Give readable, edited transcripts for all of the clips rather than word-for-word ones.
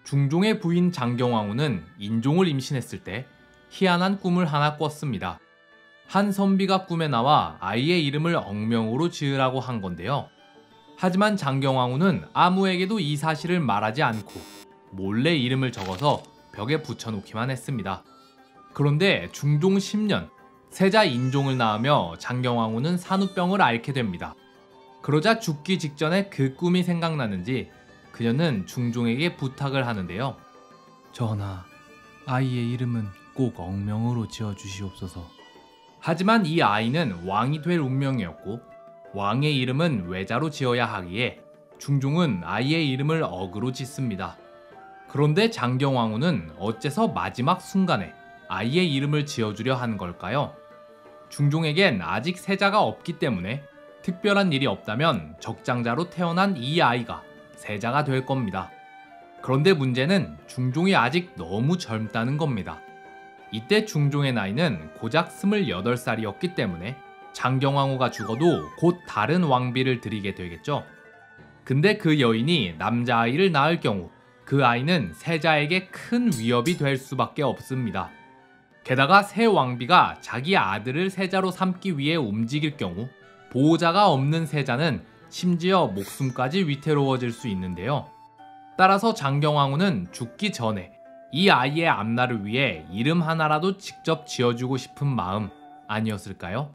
중종의 부인 장경왕후는 인종을 임신했을 때 희한한 꿈을 하나 꿨습니다. 한 선비가 꿈에 나와 아이의 이름을 억명으로 지으라고 한 건데요. 하지만 장경왕후는 아무에게도 이 사실을 말하지 않고 몰래 이름을 적어서 벽에 붙여놓기만 했습니다. 그런데 중종 10년, 세자 인종을 낳으며 장경왕후는 산후병을 앓게 됩니다. 그러자 죽기 직전에 그 꿈이 생각나는지 그녀는 중종에게 부탁을 하는데요. 전하, 아이의 이름은 꼭 억명으로 지어주시옵소서. 하지만 이 아이는 왕이 될 운명이었고 왕의 이름은 외자로 지어야 하기에 중종은 아이의 이름을 억으로 짓습니다. 그런데 장경왕후는 어째서 마지막 순간에 아이의 이름을 지어주려 한 걸까요? 중종에겐 아직 세자가 없기 때문에 특별한 일이 없다면 적장자로 태어난 이 아이가 세자가 될 겁니다. 그런데 문제는 중종이 아직 너무 젊다는 겁니다. 이때 중종의 나이는 고작 28살이었기 때문에 장경왕후가 죽어도 곧 다른 왕비를 들이게 되겠죠. 근데 그 여인이 남자아이를 낳을 경우 그 아이는 세자에게 큰 위협이 될 수밖에 없습니다. 게다가 새 왕비가 자기 아들을 세자로 삼기 위해 움직일 경우 보호자가 없는 세자는 심지어 목숨까지 위태로워질 수 있는데요. 따라서 장경왕후는 죽기 전에 이 아이의 앞날을 위해 이름 하나라도 직접 지어주고 싶은 마음 아니었을까요?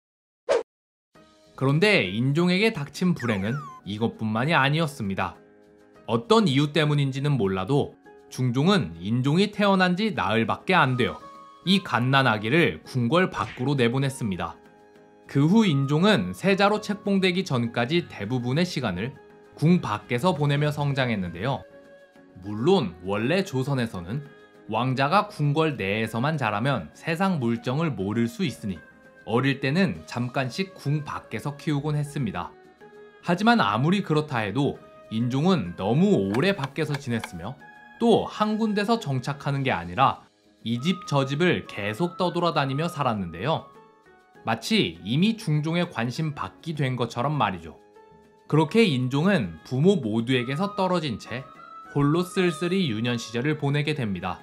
그런데 인종에게 닥친 불행은 이것뿐만이 아니었습니다. 어떤 이유 때문인지는 몰라도 중종은 인종이 태어난 지 나흘밖에 안 되어 이 갓난아기를 궁궐 밖으로 내보냈습니다. 그 후 인종은 세자로 책봉되기 전까지 대부분의 시간을 궁 밖에서 보내며 성장했는데요. 물론 원래 조선에서는 왕자가 궁궐 내에서만 자라면 세상 물정을 모를 수 있으니 어릴 때는 잠깐씩 궁 밖에서 키우곤 했습니다. 하지만 아무리 그렇다 해도 인종은 너무 오래 밖에서 지냈으며 또 한 군데서 정착하는 게 아니라 이 집 저 집을 계속 떠돌아다니며 살았는데요. 마치 이미 중종의 관심 받기 된 것처럼 말이죠. 그렇게 인종은 부모 모두에게서 떨어진 채 홀로 쓸쓸히 유년 시절을 보내게 됩니다.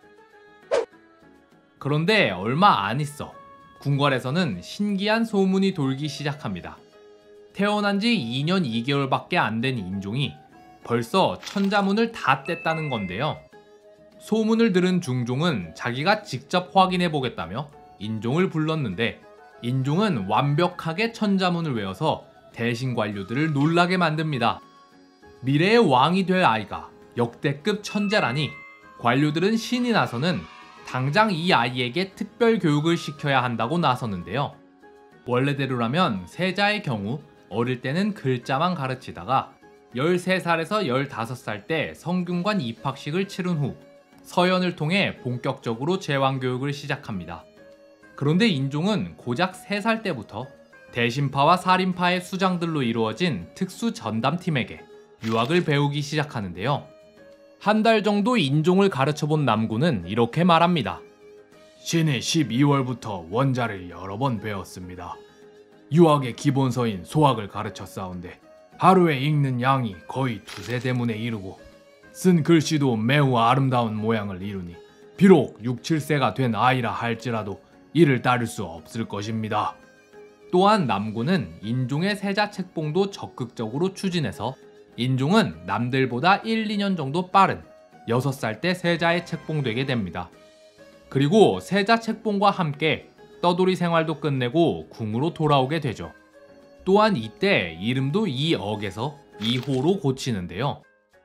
그런데 얼마 안 있어 궁궐에서는 신기한 소문이 돌기 시작합니다. 태어난 지 2년 2개월밖에 안 된 인종이 벌써 천자문을 다 뗐다는 건데요. 소문을 들은 중종은 자기가 직접 확인해 보겠다며 인종을 불렀는데 인종은 완벽하게 천자문을 외워서 대신 관료들을 놀라게 만듭니다. 미래의 왕이 될 아이가 역대급 천재라니 관료들은 신이 나서는 당장 이 아이에게 특별 교육을 시켜야 한다고 나섰는데요. 원래대로라면 세자의 경우 어릴 때는 글자만 가르치다가 13살에서 15살 때 성균관 입학식을 치른 후 서연을 통해 본격적으로 제왕교육을 시작합니다. 그런데 인종은 고작 3살 때부터 대신파와 살인파의 수장들로 이루어진 특수 전담팀에게 유학을 배우기 시작하는데요. 한 달 정도 인종을 가르쳐본 남군은 이렇게 말합니다. 신이 12월부터 원자를 여러 번 배웠습니다. 유학의 기본서인 소학을 가르쳤사온데 하루에 읽는 양이 거의 2~3대문에 이르고 쓴 글씨도 매우 아름다운 모양을 이루니 비록 6, 7세가 된 아이라 할지라도 이를 따를 수 없을 것입니다. 또한 남군은 인종의 세자 책봉도 적극적으로 추진해서 인종은 남들보다 1, 2년 정도 빠른 6살 때 세자에 책봉되게 됩니다. 그리고 세자 책봉과 함께 떠돌이 생활도 끝내고 궁으로 돌아오게 되죠. 또한 이때 이름도 이억에서 이호로 고치는데요.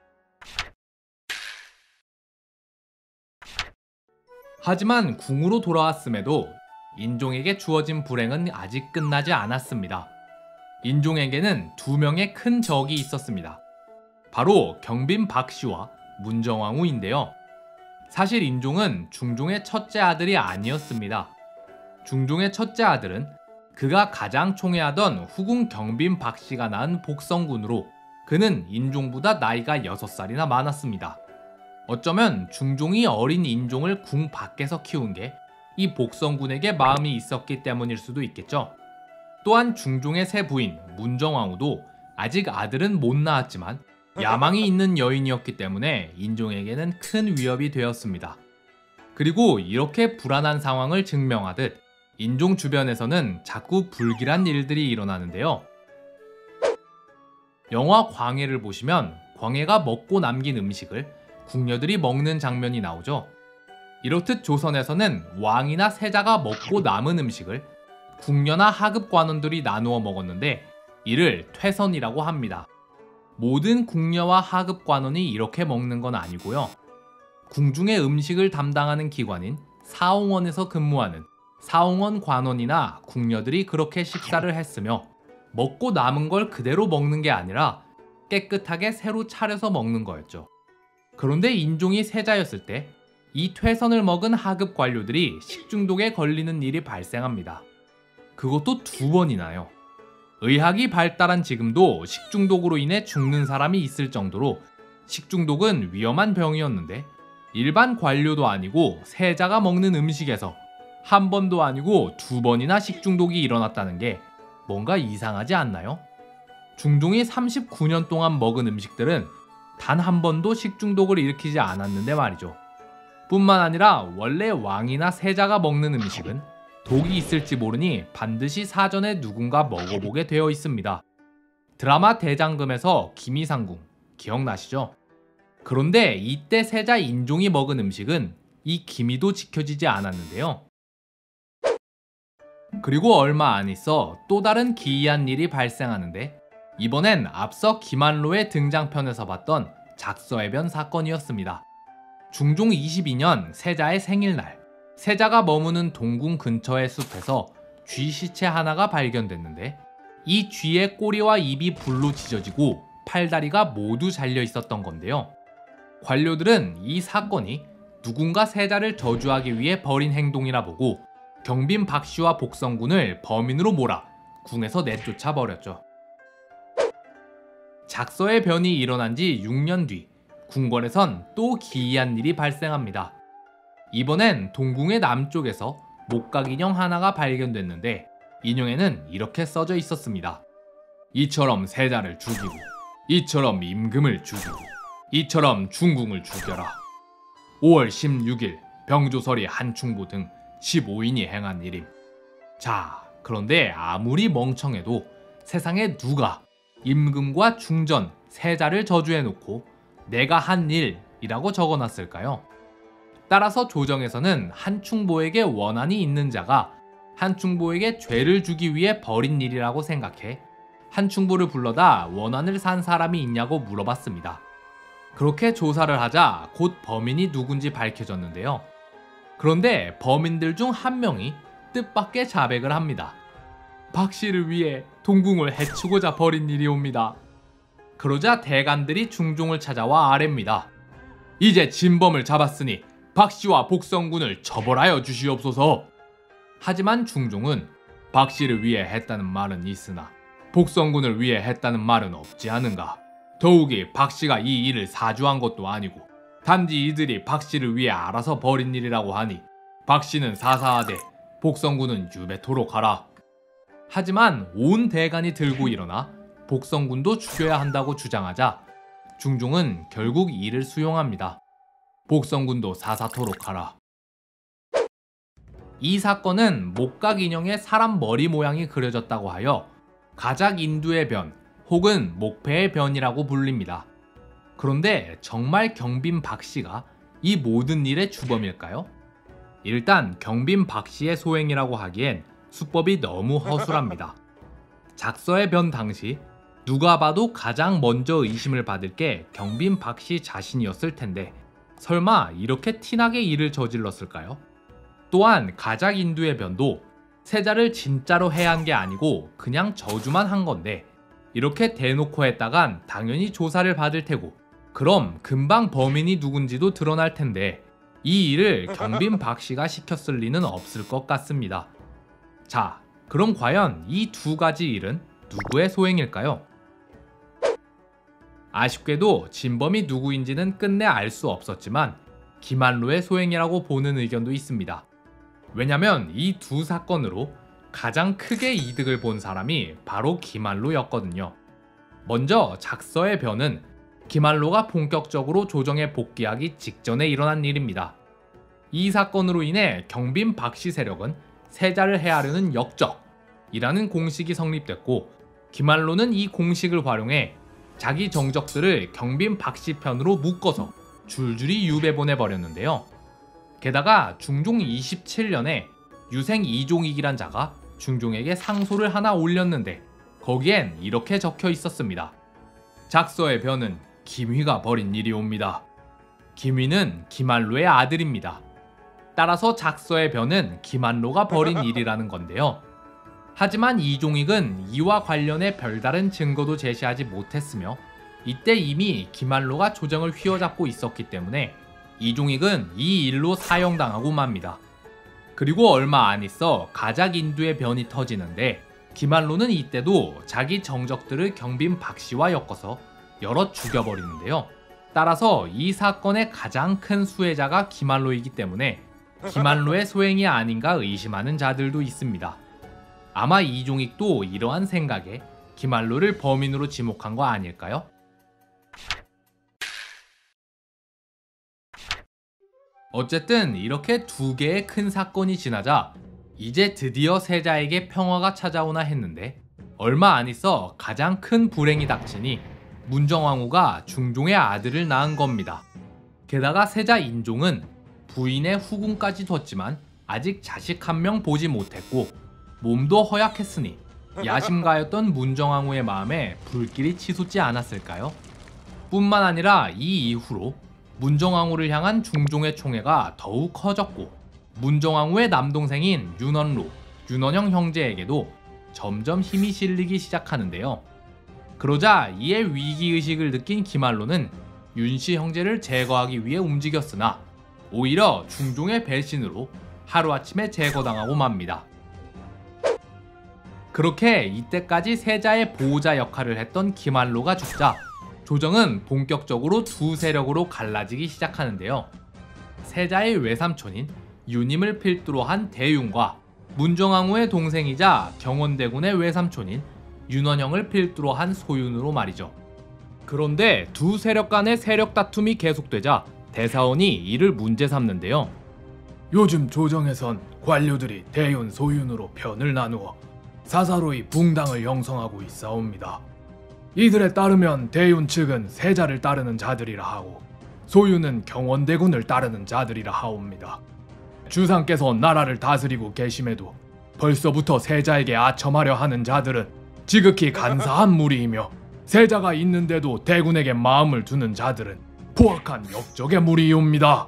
하지만 궁으로 돌아왔음에도 인종에게 주어진 불행은 아직 끝나지 않았습니다. 인종에게는 2명의 큰 적이 있었습니다. 바로 경빈 박씨와 문정왕후인데요. 사실 인종은 중종의 첫째 아들이 아니었습니다. 중종의 첫째 아들은 그가 가장 총애하던 후궁 경빈 박씨가 낳은 복성군으로 그는 인종보다 나이가 6살이나 많았습니다. 어쩌면 중종이 어린 인종을 궁 밖에서 키운 게 이 복성군에게 마음이 있었기 때문일 수도 있겠죠. 또한 중종의 새 부인 문정왕후도 아직 아들은 못 낳았지만 야망이 있는 여인이었기 때문에 인종에게는 큰 위협이 되었습니다. 그리고 이렇게 불안한 상황을 증명하듯 인종 주변에서는 자꾸 불길한 일들이 일어나는데요. 영화 광해를 보시면 광해가 먹고 남긴 음식을 궁녀들이 먹는 장면이 나오죠. 이렇듯 조선에서는 왕이나 세자가 먹고 남은 음식을 궁녀나 하급 관원들이 나누어 먹었는데 이를 퇴선이라고 합니다. 모든 궁녀와 하급 관원이 이렇게 먹는 건 아니고요. 궁중의 음식을 담당하는 기관인 사홍원에서 근무하는 사홍원 관원이나 궁녀들이 그렇게 식사를 했으며 먹고 남은 걸 그대로 먹는 게 아니라 깨끗하게 새로 차려서 먹는 거였죠. 그런데 인종이 세자였을 때 이 퇴선을 먹은 하급 관료들이 식중독에 걸리는 일이 발생합니다. 그것도 2번이나요. 의학이 발달한 지금도 식중독으로 인해 죽는 사람이 있을 정도로 식중독은 위험한 병이었는데 일반 관료도 아니고 세자가 먹는 음식에서 한 번도 아니고 2번이나 식중독이 일어났다는 게 뭔가 이상하지 않나요? 중종이 39년 동안 먹은 음식들은 단 한 번도 식중독을 일으키지 않았는데 말이죠. 뿐만 아니라 원래 왕이나 세자가 먹는 음식은 독이 있을지 모르니 반드시 사전에 누군가 먹어보게 되어 있습니다. 드라마 대장금에서 기미상궁 기억나시죠? 그런데 이때 세자 인종이 먹은 음식은 이 기미도 지켜지지 않았는데요. 그리고 얼마 안 있어 또 다른 기이한 일이 발생하는데 이번엔 앞서 김한로의 등장편에서 봤던 작서해변 사건이었습니다. 중종 22년 세자의 생일날 세자가 머무는 동궁 근처의 숲에서 쥐 시체 하나가 발견됐는데 이 쥐의 꼬리와 입이 불로 지져지고 팔다리가 모두 잘려 있었던 건데요. 관료들은 이 사건이 누군가 세자를 저주하기 위해 벌인 행동이라 보고 경빈 박씨와 복성군을 범인으로 몰아 궁에서 내쫓아 버렸죠. 작서의 변이 일어난 지 6년 뒤 궁궐에선 또 기이한 일이 발생합니다. 이번엔 동궁의 남쪽에서 목각 인형 하나가 발견됐는데 인형에는 이렇게 써져 있었습니다. 이처럼 세자를 죽이고 이처럼 임금을 죽이고 이처럼 중궁을 죽여라. 5월 16일 병조설이 한충보 등 15인이 행한 일임. 자, 그런데 아무리 멍청해도 세상에 누가 임금과 중전, 세자를 저주해놓고 내가 한 일이라고 적어놨을까요? 따라서 조정에서는 한충보에게 원한이 있는 자가 한충보에게 죄를 주기 위해 벌인 일이라고 생각해 한충보를 불러다 원한을 산 사람이 있냐고 물어봤습니다. 그렇게 조사를 하자 곧 범인이 누군지 밝혀졌는데요. 그런데 범인들 중 한 명이 뜻밖의 자백을 합니다. 박씨를 위해 동궁을 해치고자 벌인 일이옵니다. 그러자 대간들이 중종을 찾아와 아뢰입니다. 이제 진범을 잡았으니 박씨와 복성군을 처벌하여 주시옵소서. 하지만 중종은 박씨를 위해 했다는 말은 있으나 복성군을 위해 했다는 말은 없지 않은가. 더욱이 박씨가 이 일을 사주한 것도 아니고 단지 이들이 박씨를 위해 알아서 벌인 일이라고 하니 박씨는 사사하되 복성군은 유배토록 하라. 하지만 온 대간이 들고 일어나 복성군도 죽여야 한다고 주장하자 중종은 결국 이를 수용합니다. 복성군도 사사토록 하라. 이 사건은 목각 인형에 사람 머리 모양이 그려졌다고 하여 가작인두의 변 혹은 목패의 변이라고 불립니다. 그런데 정말 경빈 박씨가 이 모든 일의 주범일까요? 일단 경빈 박씨의 소행이라고 하기엔 수법이 너무 허술합니다. 작서의 변 당시 누가 봐도 가장 먼저 의심을 받을 게 경빈 박씨 자신이었을 텐데 설마 이렇게 티나게 일을 저질렀을까요? 또한 가작인두의 변도 세자를 진짜로 해한 게 아니고 그냥 저주만 한 건데 이렇게 대놓고 했다간 당연히 조사를 받을 테고 그럼 금방 범인이 누군지도 드러날 텐데 이 일을 경빈 박씨가 시켰을 리는 없을 것 같습니다. 자, 그럼 과연 이 두 가지 일은 누구의 소행일까요? 아쉽게도 진범이 누구인지는 끝내 알 수 없었지만 김한로의 소행이라고 보는 의견도 있습니다. 왜냐면 이 두 사건으로 가장 크게 이득을 본 사람이 바로 김한로였거든요. 먼저 작서의 변은 기말로가 본격적으로 조정에 복귀하기 직전에 일어난 일입니다. 이 사건으로 인해 경빈 박씨 세력은 세자를 해하려는 역적이라는 공식이 성립됐고, 기말로는 이 공식을 활용해 자기 정적들을 경빈 박씨 편으로 묶어서 줄줄이 유배 보내버렸는데요. 게다가 중종 27년에 유생 이종익이란 자가 중종에게 상소를 하나 올렸는데 거기엔 이렇게 적혀 있었습니다. 작서의 변은 김휘가 벌인 일이옵니다. 김휘는 기말로의 아들입니다. 따라서 작서의 변은 기말로가 벌인 일이라는 건데요. 하지만 이종익은 이와 관련해 별다른 증거도 제시하지 못했으며 이때 이미 기말로가 조정을 휘어잡고 있었기 때문에 이종익은 이 일로 사형당하고 맙니다. 그리고 얼마 안 있어 가작 인두의 변이 터지는데 기말로는 이때도 자기 정적들을 경빈 박씨와 엮어서 여럿 죽여버리는데요. 따라서 이 사건의 가장 큰 수혜자가 기말로이기 때문에 기말로의 소행이 아닌가 의심하는 자들도 있습니다. 아마 이종익도 이러한 생각에 기말로를 범인으로 지목한 거 아닐까요? 어쨌든 이렇게 두 개의 큰 사건이 지나자 이제 드디어 세자에게 평화가 찾아오나 했는데 얼마 안 있어 가장 큰 불행이 닥치니 문정왕후가 중종의 아들을 낳은 겁니다. 게다가 세자 인종은 부인의 후궁까지 뒀지만 아직 자식 한 명 보지 못했고 몸도 허약했으니 야심가였던 문정왕후의 마음에 불길이 치솟지 않았을까요? 뿐만 아니라 이 이후로 문정왕후를 향한 중종의 총애가 더욱 커졌고 문정왕후의 남동생인 윤원로, 윤원영 형제에게도 점점 힘이 실리기 시작하는데요. 그러자 이에 위기의식을 느낀 기말로는 윤씨 형제를 제거하기 위해 움직였으나 오히려 중종의 배신으로 하루아침에 제거당하고 맙니다. 그렇게 이때까지 세자의 보호자 역할을 했던 기말로가 죽자 조정은 본격적으로 두 세력으로 갈라지기 시작하는데요. 세자의 외삼촌인 윤임을 필두로 한 대윤과 문정왕후의 동생이자 경원대군의 외삼촌인 윤원영을 필두로 한 소윤으로 말이죠. 그런데 두 세력 간의 세력 다툼이 계속되자 대사원이 이를 문제 삼는데요. 요즘 조정에선 관료들이 대윤, 소윤으로 편을 나누어 사사로이 붕당을 형성하고 있사옵니다. 이들에 따르면 대윤 측은 세자를 따르는 자들이라 하고 소윤은 경원대군을 따르는 자들이라 하옵니다. 주상께서 나라를 다스리고 계심에도 벌써부터 세자에게 아첨하려 하는 자들은 지극히 간사한 무리이며 세자가 있는데도 대군에게 마음을 두는 자들은 포악한 역적의 무리이옵니다.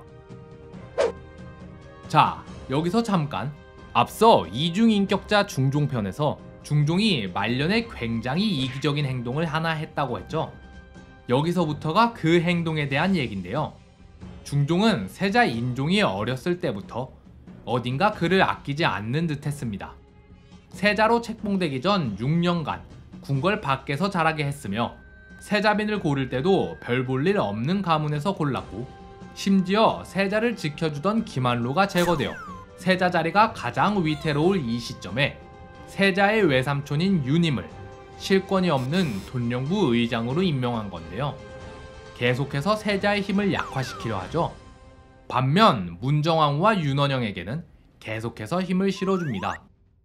자, 여기서 잠깐 앞서 이중인격자 중종편에서 중종이 말년에 굉장히 이기적인 행동을 하나 했다고 했죠. 여기서부터가 그 행동에 대한 얘긴데요. 중종은 세자 인종이 어렸을 때부터 어딘가 그를 아끼지 않는 듯 했습니다. 세자로 책봉되기 전 6년간 궁궐 밖에서 자라게 했으며 세자빈을 고를 때도 별 볼 일 없는 가문에서 골랐고 심지어 세자를 지켜주던 기말로가 제거되어 세자 자리가 가장 위태로울 이 시점에 세자의 외삼촌인 윤임을 실권이 없는 돈령부 의장으로 임명한 건데요. 계속해서 세자의 힘을 약화시키려 하죠. 반면 문정왕후와 윤원영에게는 계속해서 힘을 실어줍니다.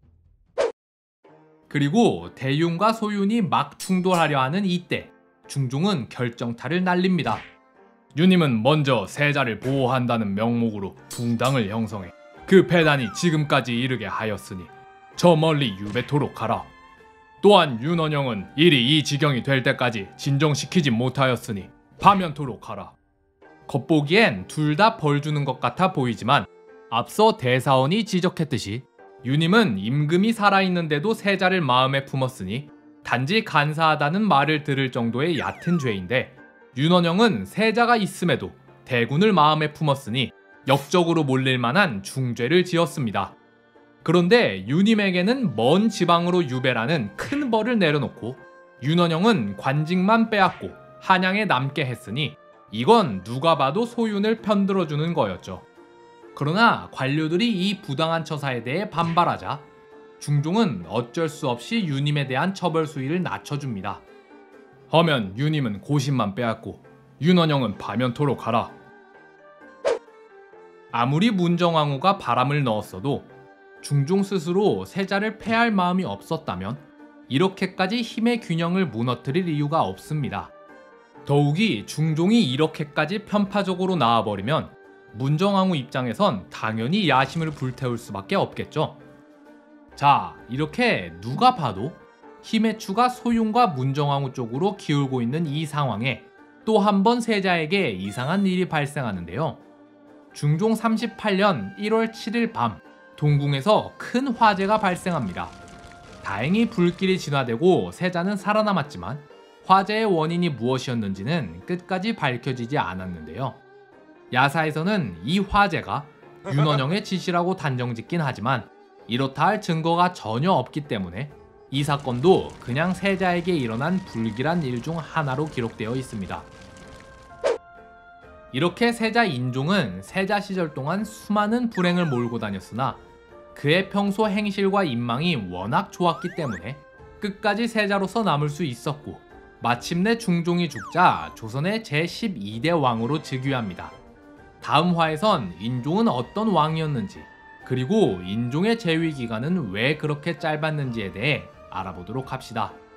그리고 대윤과 소윤이 막 충돌하려 하는 이때 중종은 결정타를 날립니다. 윤임은 먼저 세자를 보호한다는 명목으로 붕당을 형성해 그 배단이 지금까지 이르게 하였으니 저 멀리 유배토록 하라. 또한 윤원영은 일이 이 지경이 될 때까지 진정시키지 못하였으니 파면토록 하라. 겉보기엔 둘 다 벌 주는 것 같아 보이지만 앞서 대사원이 지적했듯이 윤임은 임금이 살아있는데도 세자를 마음에 품었으니 단지 간사하다는 말을 들을 정도의 얕은 죄인데 윤원영은 세자가 있음에도 대군을 마음에 품었으니 역적으로 몰릴 만한 중죄를 지었습니다. 그런데 윤임에게는 먼 지방으로 유배라는 큰 벌을 내려놓고 윤원영은 관직만 빼앗고 한양에 남게 했으니 이건 누가 봐도 소윤을 편들어주는 거였죠. 그러나 관료들이 이 부당한 처사에 대해 반발하자 중종은 어쩔 수 없이 윤임에 대한 처벌 수위를 낮춰줍니다. 하면 윤임은 고신만 빼앗고 윤원영은 파면토로 가라. 아무리 문정왕후가 바람을 넣었어도 중종 스스로 세자를 패할 마음이 없었다면 이렇게까지 힘의 균형을 무너뜨릴 이유가 없습니다. 더욱이 중종이 이렇게까지 편파적으로 나와버리면 문정왕후 입장에선 당연히 야심을 불태울 수밖에 없겠죠. 자, 이렇게 누가 봐도 힘의 추가 소윤과 문정왕후 쪽으로 기울고 있는 이 상황에 또 한 번 세자에게 이상한 일이 발생하는데요. 중종 38년 1월 7일 밤 동궁에서 큰 화재가 발생합니다. 다행히 불길이 진화되고 세자는 살아남았지만 화재의 원인이 무엇이었는지는 끝까지 밝혀지지 않았는데요. 야사에서는 이 화재가 윤원영의 지시라고 단정짓긴 하지만 이렇다 할 증거가 전혀 없기 때문에 이 사건도 그냥 세자에게 일어난 불길한 일 중 하나로 기록되어 있습니다. 이렇게 세자 인종은 세자 시절 동안 수많은 불행을 몰고 다녔으나 그의 평소 행실과 인망이 워낙 좋았기 때문에 끝까지 세자로서 남을 수 있었고 마침내 중종이 죽자 조선의 제12대 왕으로 즉위합니다. 다음 화에선 인종은 어떤 왕이었는지 그리고 인종의 재위 기간은 왜 그렇게 짧았는지에 대해 알아보도록 합시다.